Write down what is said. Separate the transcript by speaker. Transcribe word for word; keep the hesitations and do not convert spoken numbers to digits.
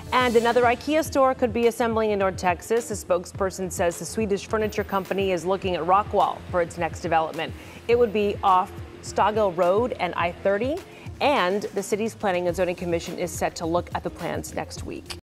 Speaker 1: And another IKEA store could be assembling in North Texas. A spokesperson says the Swedish furniture company is looking at Rockwall for its next development. It would be off Stoghill Road and I thirty, and the city's Planning and Zoning Commission is set to look at the plans next week.